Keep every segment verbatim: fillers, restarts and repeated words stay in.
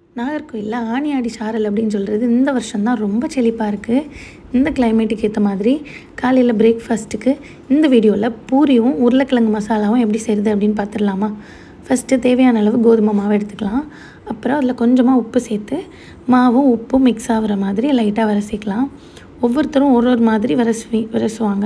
நாகர்கோயிலில் ஆனி ஆடி சாரல் அப்படின்னு சொல்கிறது இந்த வருஷம் தான் ரொம்ப செழிப்பாக இருக்குது. இந்த கிளைமேட்டுக்கு ஏற்ற மாதிரி காலையில் பிரேக்ஃபாஸ்ட்டுக்கு இந்த வீடியோவில் பூரியும் உருளைக்கிழங்கு மசாலாவும் எப்படி செய்கிறது அப்படின்னு பார்த்துடலாமா. ஃபஸ்ட்டு தேவையான அளவு கோதுமை மாவு எடுத்துக்கலாம். அப்புறம் அதில் கொஞ்சமாக உப்பு சேர்த்து மாவும் உப்பும் மிக்ஸ் ஆகிற மாதிரி லைட்டாக வரசிக்கலாம். ஒவ்வொருத்தரும் ஒரு ஒரு மாதிரி வரசுவி வரசுவாங்க.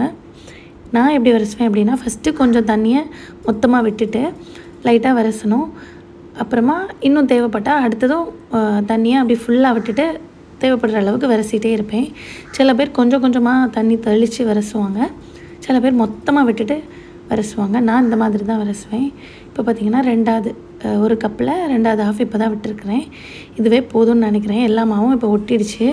நான் எப்படி வரசுவேன் அப்படின்னா, ஃபஸ்ட்டு கொஞ்சம் தண்ணியை மொத்தமாக விட்டுட்டு லைட்டாக வரசணும். அப்புறமா இன்னும் தேவைப்பட்டால் அடுத்ததும் தண்ணியை அப்படி ஃபுல்லாக விட்டுட்டு தேவைப்படுற அளவுக்கு வரசிட்டே இருப்பேன். சில பேர் கொஞ்சம் கொஞ்சமாக தண்ணி தெளித்து வரசுவாங்க, சில பேர் மொத்தமாக விட்டுட்டு வரசுவாங்க. நான் இந்த மாதிரி தான் வரசுவேன். இப்போ பார்த்திங்கன்னா ரெண்டாவது ஒரு கப்பில் ரெண்டாவது ஹாஃப் இப்போ தான் விட்டுருக்குறேன். இதுவே போதும்னு நினைக்கிறேன். எல்லா மாவும் இப்போ ஒட்டிடுச்சு.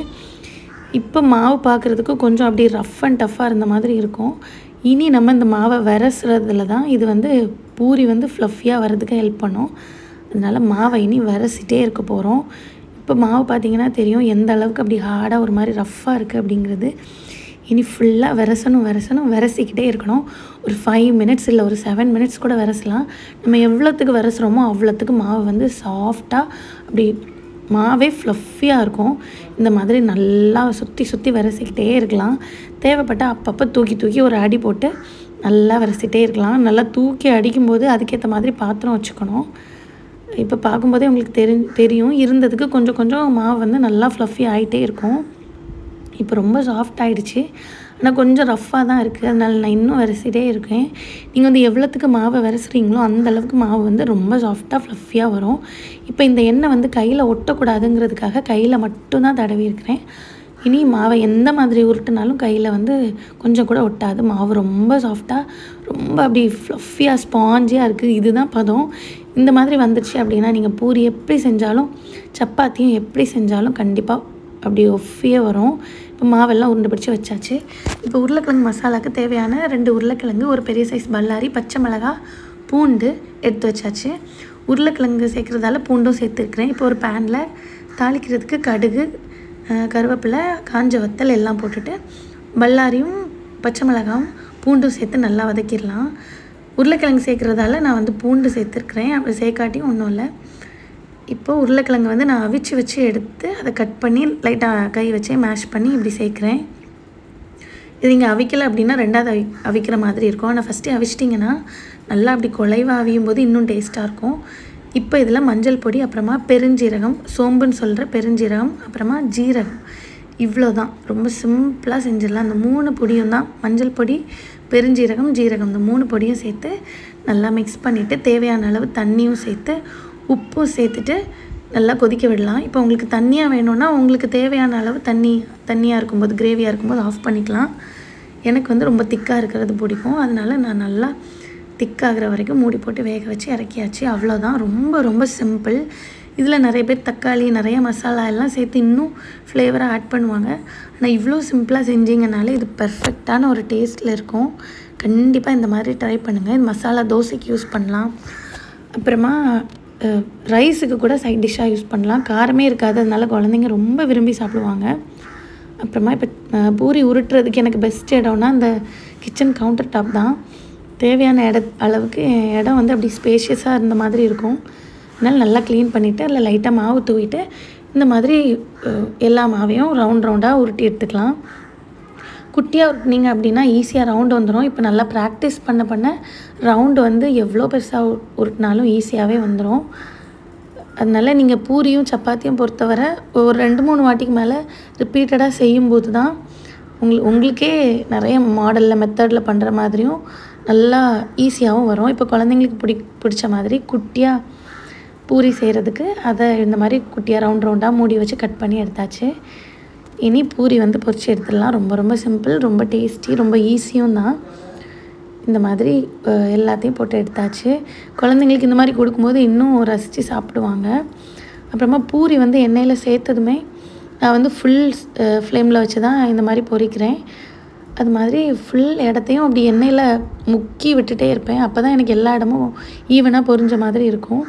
இப்போ மாவு பார்க்குறதுக்கு கொஞ்சம் அப்படி ரஃப் அண்ட் டஃப்பாக இருந்த மாதிரி இருக்கும். இனி நம்ம இந்த மாவை வரசுறதுல தான் இது வந்து பூரி வந்து ஃப்ளஃபியாக வர்றதுக்கு ஹெல்ப் பண்ணும். அதனால் மாவை இனி வரசிட்டே இருக்க போகிறோம். இப்போ மாவு பார்த்திங்கன்னா தெரியும் எந்த அளவுக்கு அப்படி ஹார்டாக ஒரு மாதிரி ரஃப்பாக இருக்குது அப்படிங்கிறது. இனி ஃபுல்லாக விரசணும் விரசணும் விரசிக்கிட்டே இருக்கணும். ஒரு ஃபைவ் மினிட்ஸ் இல்லை ஒரு செவன் மினிட்ஸ் கூட விரசலாம். நம்ம எவ்வளோத்துக்கு விரசுகிறோமோ அவ்வளோத்துக்கு மாவு வந்து சாஃப்டாக அப்படி மாவே ஃப்ளஃபியாக இருக்கும். இந்த மாதிரி நல்லா சுற்றி சுற்றி விரசிக்கிட்டே இருக்கலாம். தேவைப்பட்டால் அப்பப்போ தூக்கி தூக்கி ஒரு அடி போட்டு நல்லா விரசிட்டே இருக்கலாம். நல்லா தூக்கி அடிக்கும்போது அதுக்கேற்ற மாதிரி பாத்திரம் வச்சுக்கணும். இப்போ பார்க்கும்போதே உங்களுக்கு தெரி தெரியும் இருந்ததுக்கு கொஞ்சம் கொஞ்சம் மாவு வந்து நல்லா ஃப்ளஃபி ஆகிட்டே இருக்கும். இப்போ ரொம்ப சாஃப்ட் ஆகிடுச்சு, ஆனால் கொஞ்சம் ரஃப்பாக தான் இருக்குது. அதனால் நான் இன்னும் விரசிட்டே இருக்கேன். நீங்கள் வந்து எவ்வளோத்துக்கு மாவை விரசுறீங்களோ அந்தளவுக்கு மாவு வந்து ரொம்ப சாஃப்டாக ஃப்ளஃபியாக வரும். இப்போ இந்த எண்ணெய் வந்து கையில் ஒட்டக்கூடாதுங்கிறதுக்காக கையில் மட்டும்தான் தடவி இருக்கிறேன். இனி மாவை எந்த மாதிரி உருட்டுனாலும் கையில் வந்து கொஞ்சம் கூட ஒட்டாது. மாவு ரொம்ப சாஃப்டாக ரொம்ப அப்படி ஃப்ளஃபியாக ஸ்பாஞ்சியாக இருக்குது. இதுதான் பதம். இந்த மாதிரி வந்துடுச்சு அப்படின்னா நீங்கள் பூரி எப்படி செஞ்சாலும் சப்பாத்தியும் எப்படி செஞ்சாலும் கண்டிப்பாக அப்படி ஒஃபியாக வரும். இப்போ மாவெல்லாம் உருண்டை பிடிச்சி வச்சாச்சு. இப்போ உருளைக்கிழங்கு மசாலாவுக்கு தேவையான ரெண்டு உருளைக்கிழங்கு, ஒரு பெரிய சைஸ் பல்லாரி, பச்சை மிளகாய், பூண்டு எடுத்து வச்சாச்சு. உருளைக்கிழங்கு சேர்க்குறதால பூண்டும் சேர்த்துருக்குறேன். இப்போ ஒரு பேனில் தாளிக்கிறதுக்கு கடுகு, கருவேப்பிலை, காஞ்ச வத்தல் எல்லாம் போட்டுட்டு பல்லாரியும் பச்சை மிளகாயும் பூண்டும் சேர்த்து நல்லா வதக்கிடலாம். உருளைக்கிழங்கு சேர்க்குறதால நான் வந்து பூண்டு சேர்த்துருக்குறேன். அப்படி சேர்க்காட்டியும் ஒன்றும் இல்லை. இப்போது உருளைக்கிழங்கு வந்து நான் அவிச்சு வச்சு எடுத்து அதை கட் பண்ணி லைட்டாக கை வச்சே மேஷ் பண்ணி இப்படி சேர்க்குறேன். இது இங்கே அவிக்கலை அப்படின்னா ரெண்டாவது அவி அவிக்கிற மாதிரி இருக்கும். ஆனால் ஃபஸ்ட்டு அவிச்சிட்டிங்கன்னா நல்லா அப்படி குலைவாக அவியும் போது இன்னும் டேஸ்ட்டாக இருக்கும். இப்போ இதில் மஞ்சள் பொடி, அப்புறமா பெருஞ்சீரகம், சோம்புன்னு சொல்கிற பெருஞ்சீரகம், அப்புறமா ஜீரகம், இவ்வளோ தான். ரொம்ப சிம்பிளாக செஞ்சிடலாம். அந்த மூணு பொடியும் தான், மஞ்சள் பொடி, பெருஞ்சீரகம், ஜீரகம், இந்த மூணு பொடியும் சேர்த்து நல்லா மிக்ஸ் பண்ணிவிட்டு தேவையான அளவு தண்ணியும் சேர்த்து உப்பும் சேர்த்துட்டு நல்லா கொதிக்க விடலாம். இப்போ உங்களுக்கு தண்ணியாக வேணும்னா உங்களுக்கு தேவையான அளவு தண்ணி தண்ணியாக இருக்கும்போது கிரேவியாக இருக்கும்போது ஆஃப் பண்ணிக்கலாம். எனக்கு வந்து ரொம்ப திக்காக இருக்கிறது பிடிக்கும். அதனால் நான் நல்லா திக்காகிற வரைக்கும் மூடி போட்டு வேக வச்சு இறக்கியாச்சு. அவ்வளோதான். ரொம்ப ரொம்ப சிம்பிள். இதில் நிறைய பேர் தக்காளி நிறைய மசாலா எல்லாம் சேர்த்து இன்னும் ஃப்ளேவராக ஆட் பண்ணுவாங்க. ஆனால் இவ்வளோ சிம்பிளாக செஞ்சிங்கனாலே இது பர்ஃபெக்டான ஒரு டேஸ்ட்டில் இருக்கும். கண்டிப்பாக இந்த மாதிரி ட்ரை பண்ணுங்கள். இது மசாலா தோசைக்கு யூஸ் பண்ணலாம். அப்புறமா ரைஸுக்கு கூட சைட் டிஷ்ஷாக யூஸ் பண்ணலாம். காரமே இருக்காது, அதனால குழந்தைங்க ரொம்ப விரும்பி சாப்பிடுவாங்க. அப்புறமா இப்போ பூரி உருட்டுறதுக்கு எனக்கு பெஸ்ட் இடம்னா இந்த கிச்சன் கவுண்டர் டாப் தான். தேவையான இட அளவுக்கு இடம் வந்து அப்படி ஸ்பேஷியஸாக இருந்த மாதிரி இருக்கும். அதனால் நல்லா க்ளீன் பண்ணிவிட்டு அதில் லைட்டாக மாவு தூவிட்டு இந்த மாதிரி எல்லா மாவையும் ரவுண்ட் ரவுண்டாக உருட்டி எடுத்துக்கலாம். குட்டியாக உருட்டினீங்க அப்படின்னா ஈஸியாக ரவுண்டு வந்துடும். இப்போ நல்லா ப்ராக்டிஸ் பண்ண பண்ண ரவுண்டு வந்து எவ்வளோ பெருசாக உருட்டினாலும் ஈஸியாகவே வந்துடும். அதனால் நீங்கள் பூரியும் சப்பாத்தியும் பொறுத்தவரை ஒரு ரெண்டு மூணு வாட்டிக்கு மேலே ரிப்பீட்டடாக செய்யும்போது தான் உங்கள் உங்களுக்கே நிறைய மாடலில் மெத்தடில் பண்ணுற மாதிரியும் நல்லா ஈஸியாகவும் வரும். இப்போ குழந்தைங்களுக்கு பிடி பிடிச்ச மாதிரி குட்டியாக பூரி செய்கிறதுக்கு அதை இந்த மாதிரி குட்டியாக ரவுண்ட் ரவுண்டாக மூடி வச்சு கட் பண்ணி எடுத்தாச்சு. இனி பூரி வந்து பொரிச்சு எடுத்துடலாம். ரொம்ப ரொம்ப சிம்பிள், ரொம்ப டேஸ்டி, ரொம்ப ஈஸியும் தான். இந்த மாதிரி எல்லாத்தையும் போட்டு எடுத்தாச்சு. குழந்தைங்களுக்கு இந்த மாதிரி கொடுக்கும்போது இன்னும் ரசித்து சாப்பிடுவாங்க. அப்புறமா பூரி வந்து எண்ணெயில் சேர்த்ததுமே நான் வந்து ஃபுல் ஃப்ளேமில் வச்சு தான் இந்த மாதிரி பொரிக்கிறேன். அது மாதிரி ஃபுல் இடத்தையும் அப்படி எண்ணெயில் முக்கி விட்டுட்டே இருப்பேன். அப்போ தான் எனக்கு எல்லா இடமும் ஈவனாக பொரிஞ்ச மாதிரி இருக்கும்.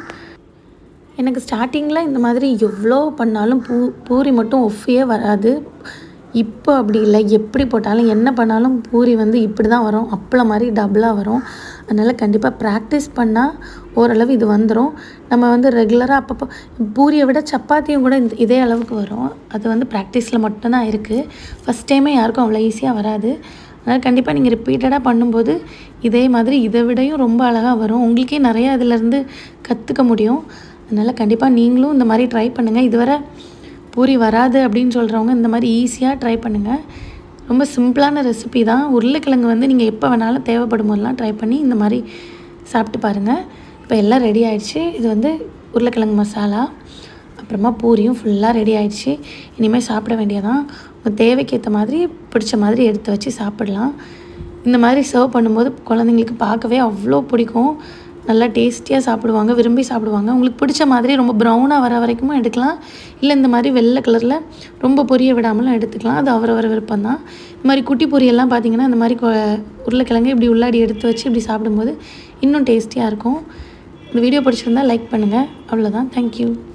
எனக்கு ஸ்டார்டிங்கில் இந்த மாதிரி எவ்வளோ பண்ணாலும் பூ பூரி மட்டும் ஒஃபியே வராது. இப்போ அப்படி இல்லை, எப்படி போட்டாலும் என்ன பண்ணாலும் பூரி வந்து இப்படி தான் வரும், அப்பளம் மாதிரி டபுளாக வரும். அதனால் கண்டிப்பாக ப்ராக்டிஸ் பண்ணால் ஓரளவு இது வந்துடும். நம்ம வந்து ரெகுலராக அப்பப்போ பூரியை விட சப்பாத்தியும் கூட இந்த இதே அளவுக்கு வரும். அது வந்து ப்ராக்டிஸில் மட்டும்தான் இருக்குது. ஃபஸ்ட் டைமே யாருக்கும் அவ்வளோ ஈஸியாக வராது. அதனால் கண்டிப்பாக நீங்கள் ரிப்பீட்டடாக பண்ணும்போது இதே மாதிரி இதை விடையும் ரொம்ப அழகாக வரும். உங்களுக்கே நிறையா இதிலேருந்து கற்றுக்க முடியும். அதனால் கண்டிப்பாக நீங்களும் இந்த மாதிரி ட்ரை பண்ணுங்கள். இதுவரை பூரி வராது அப்படின்னு சொல்கிறவங்க இந்த மாதிரி ஈஸியாக ட்ரை பண்ணுங்கள். ரொம்ப சிம்பிளான ரெசிபி தான். உருளைக்கிழங்கு வந்து நீங்கள் எப்போ வேணாலும் தேவைப்படும் போதெல்லாம் ட்ரை பண்ணி இந்த மாதிரி சாப்பிட்டு பாருங்கள். இப்போ எல்லாம் ரெடி ஆயிடுச்சு. இது வந்து உருளைக்கிழங்கு மசாலா, அப்புறமா பூரியும் ஃபுல்லாக ரெடி ஆயிடுச்சு. இனிமேல் சாப்பிட வேண்டியதான். உங்கள் தேவைக்கு ஏற்ற மாதிரி பிடிச்ச மாதிரி எடுத்து வச்சு சாப்பிடலாம். இந்த மாதிரி சர்வ் பண்ணும்போது குழந்தைங்களுக்கு பார்க்கவே அவ்வளோ பிடிக்கும். நல்லா டேஸ்டியாக சாப்பிடுவாங்க, விரும்பி சாப்பிடுவாங்க. உங்களுக்கு பிடிச்ச மாதிரி ரொம்ப ப்ரௌனாக வர வரைக்கும் எடுக்கலாம், இல்லை இந்த மாதிரி வெள்ளை கலரில் ரொம்ப பொரிய விடாமலும் எடுத்துக்கலாம். அது அவரவர் விருப்பம் தான். இந்த மாதிரி குட்டி பொரியெல்லாம் பார்த்திங்கன்னா இந்த மாதிரி உருளைக்கிழங்கு இப்படி உள்ளாடி எடுத்து வச்சு இப்படி சாப்பிடும்போது இன்னும் டேஸ்டியாக இருக்கும். இந்த வீடியோ பிடிச்சிருந்தா லைக் பண்ணுங்கள். அவ்வளோதான். தேங்க்யூ.